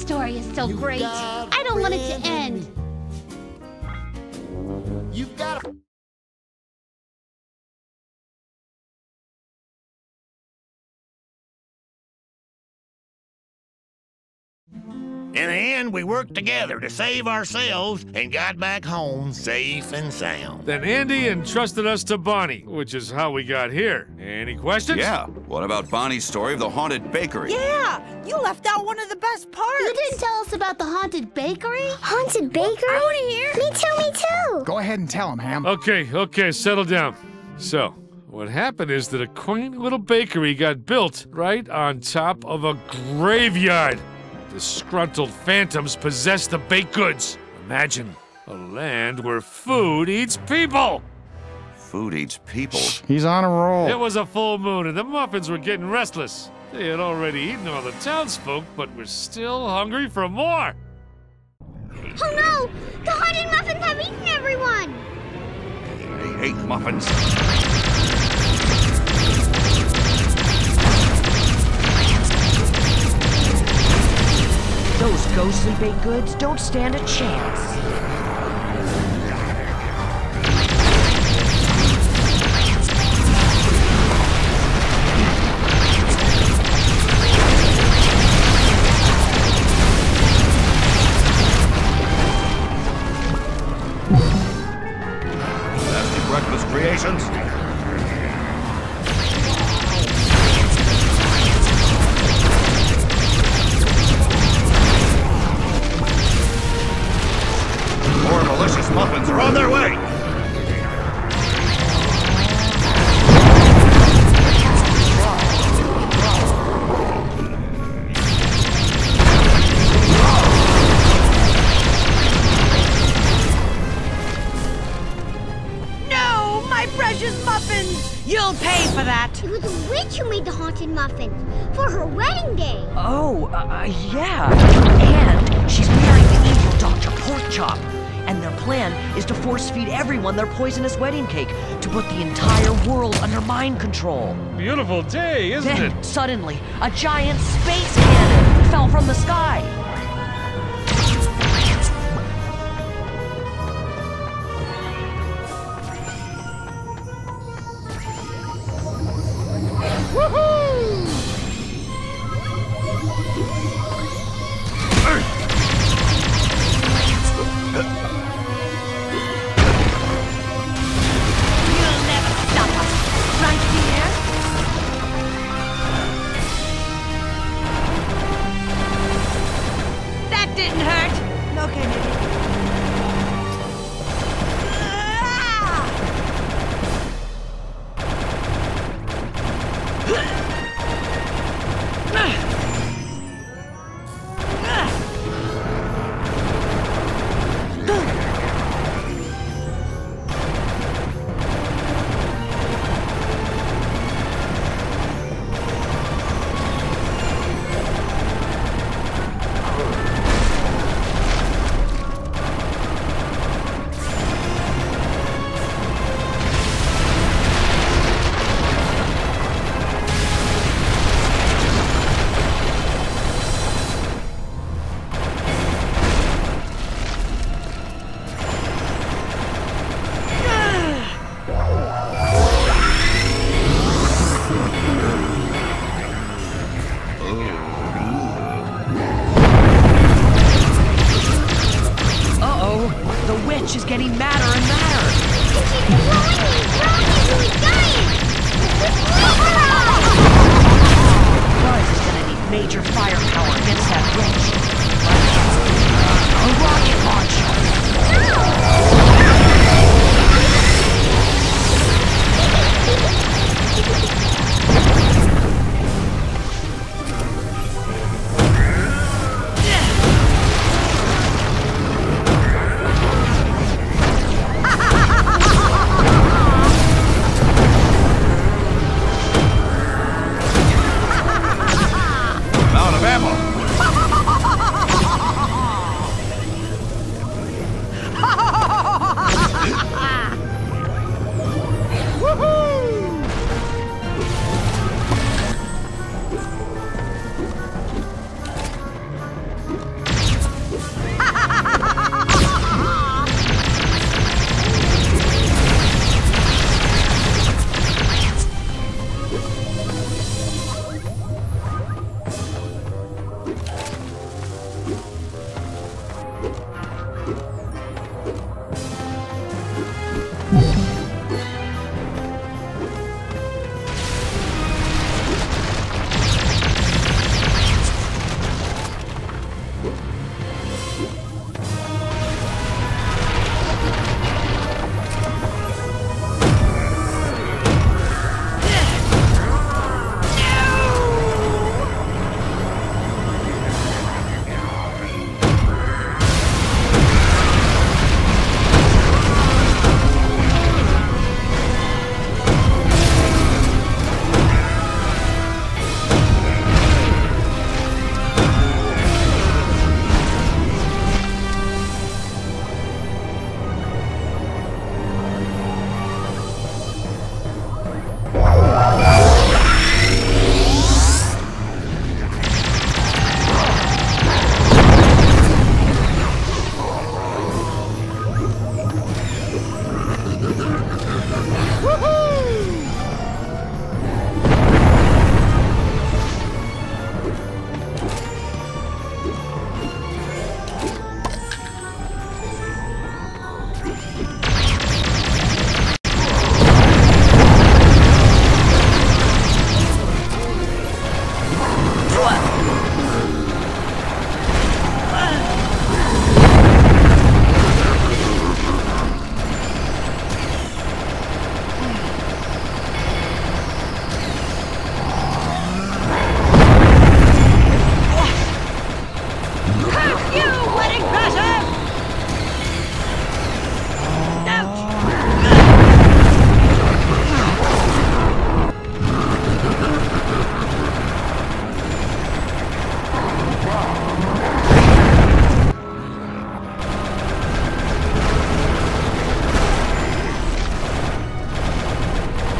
story is so great. I don't want it to end. You've got a... In the end, we worked together to save ourselves and got back home safe and sound. Then Andy entrusted us to Bonnie, which is how we got here. Any questions? Yeah. What about Bonnie's story of the haunted bakery? Yeah, you left out one of the best parts. You didn't tell us about the haunted bakery? Haunted bakery? I want to hear. Me too, me too. Go ahead and tell him, Ham. Okay, settle down. So, what happened is that a quaint little bakery got built right on top of a graveyard. Disgruntled phantoms possess the baked goods. Imagine a land where food eats people. Food eats people. He's on a roll. It was a full moon and the muffins were getting restless. They had already eaten all the townsfolk, but were still hungry for more. Oh no! The haunted muffins have eaten everyone! They ate muffins. Those ghostly baked goods don't stand a chance. Nasty breakfast creations. More malicious muffins are on their way. No, my precious muffins! You'll pay for that. It was a witch who made the haunted muffins for her wedding day. Oh, yeah. And she's marrying the evil Dr. Porkchop. And their plan is to force-feed everyone their poisonous wedding cake to put the entire world under mind control. Beautiful day, isn't Then, it? suddenly, a giant space cannon fell from the sky. You'll never stop us, right here?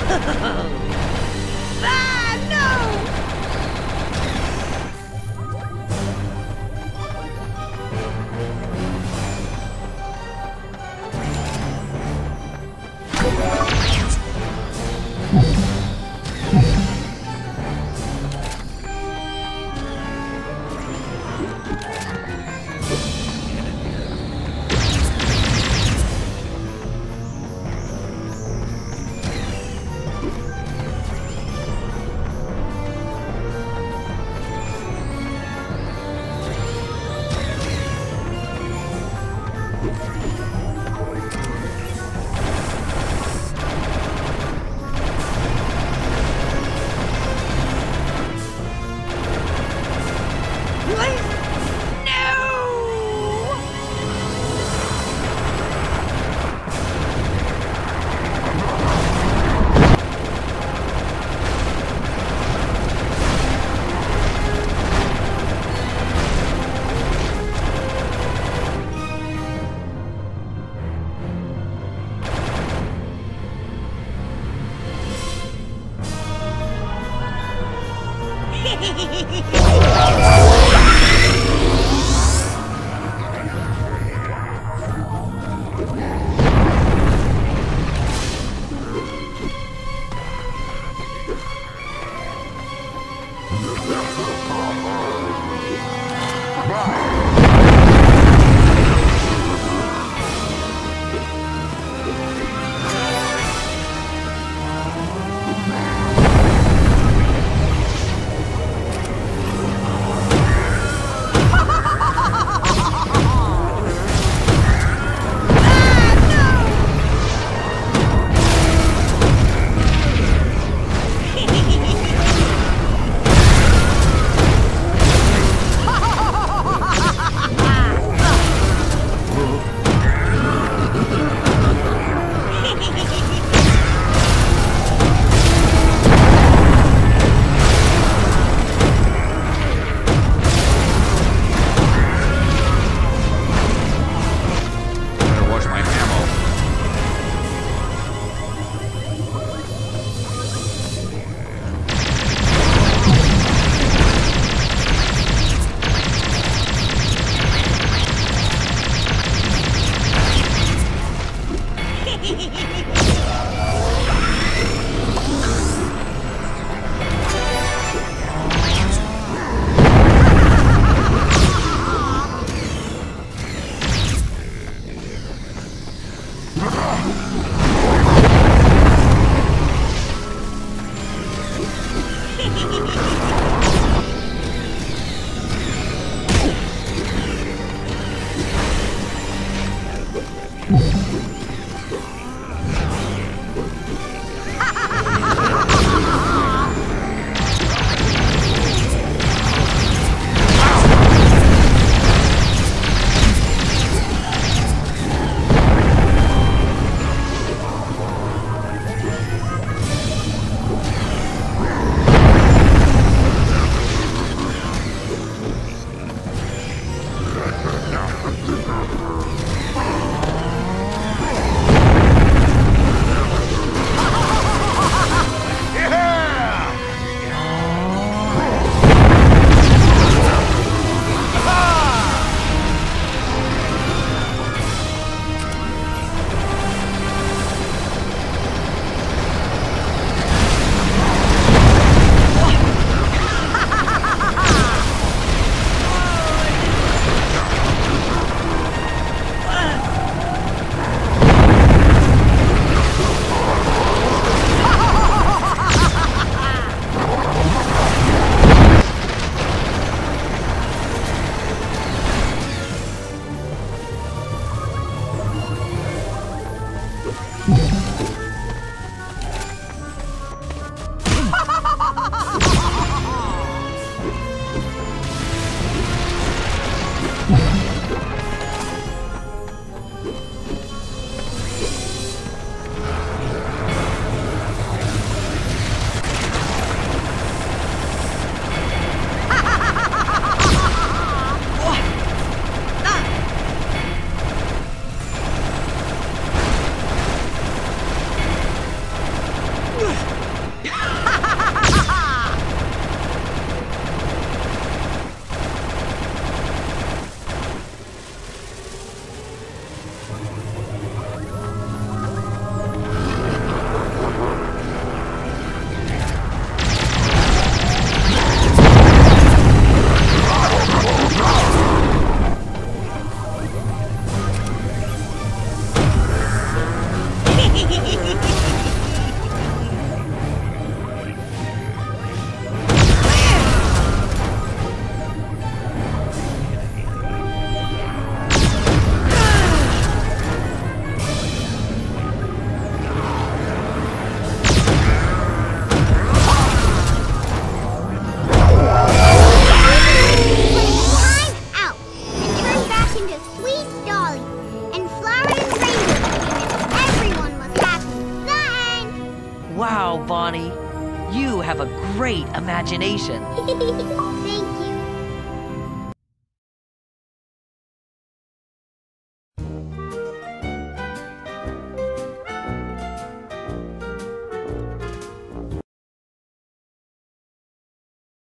Ah, no! Ronnie. You have a great imagination. Thank you.